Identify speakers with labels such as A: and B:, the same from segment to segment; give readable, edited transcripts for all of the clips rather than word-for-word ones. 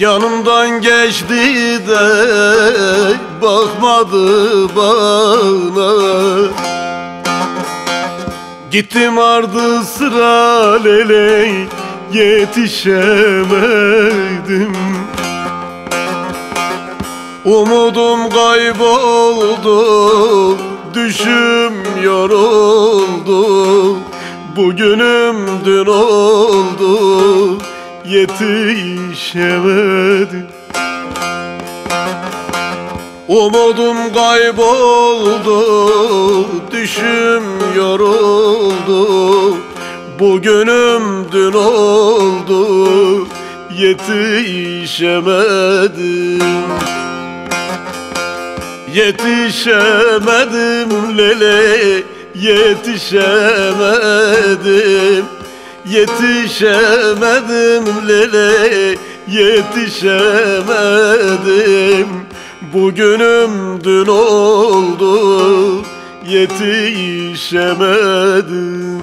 A: Yanımdan geçti de bakmadı bana. Gittim ardı sıra leley, yetişemedim. Umudum kayboldu, düşüm yoruldu. Bugünüm dün oldu, yetişemedim. Umudum kayboldu, düşüm yoruldu. Bugünüm dün oldu, yetişemedim. Yetişemedim lele, yetişemedim. Yetişemedim lele, yetişemedim. Bugünüm dün oldu, yetişemedim.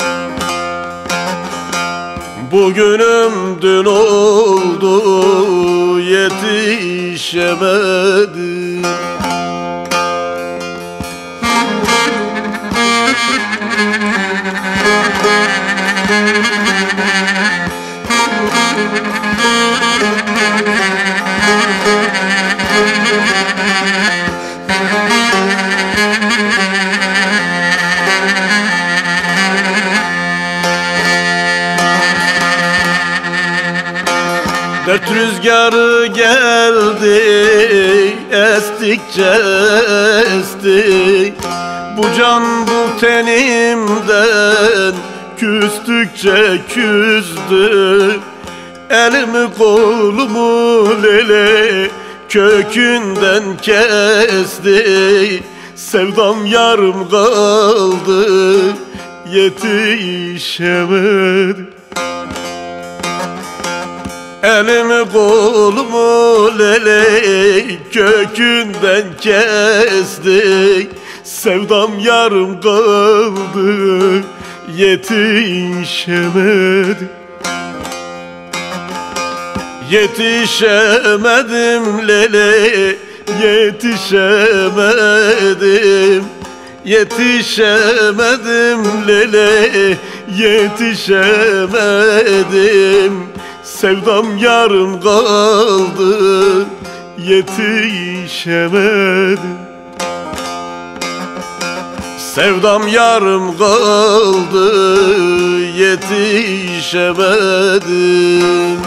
A: Bugünüm dün oldu, yetişemedim. Dert rüzgarı geldi, estikçe esti. Bu can bu tenimden küstükçe küstü. Elimi kolumu lele kökünden kesti. Sevdam yarım kaldı, yetişemedim. Elimi kolumu lele kökünden kesti. Sevdam yarım kaldı, yetişemedim. Yetişemedim lele, yetişemedim. Yetişemedim lele, yetişemedim. Sevdam yarım kaldı, yetişemedim. Sevdam yarım kaldı, yetişemedim.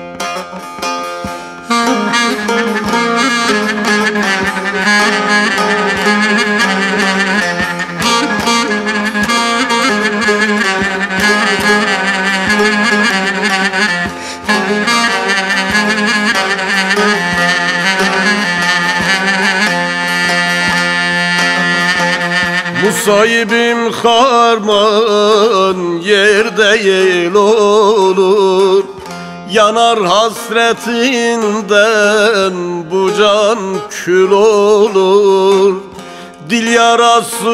A: Musayibim harman yerde yel olur. Yanar hasretinden bu can kül olur. Dil yarası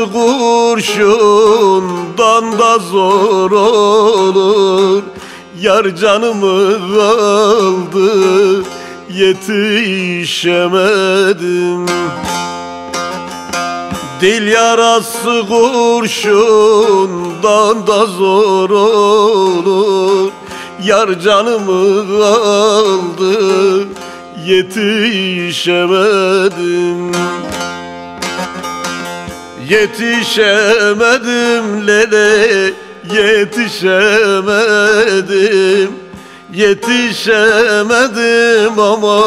A: kurşundan da zor olur. Yar canımı aldı, yetişemedim. Dil yarası kurşundan da zor olur. Yar canımı aldı, yetişemedim. Yetişemedim lele, yetişemedim. Yetişemedim ama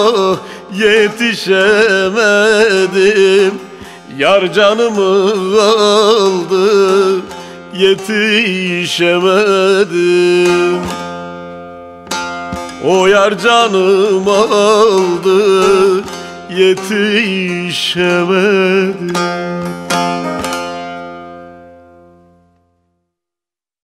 A: yetişemedim. Yar canımı aldı, yetişemedim. O yar canımı aldı, yetişemedim.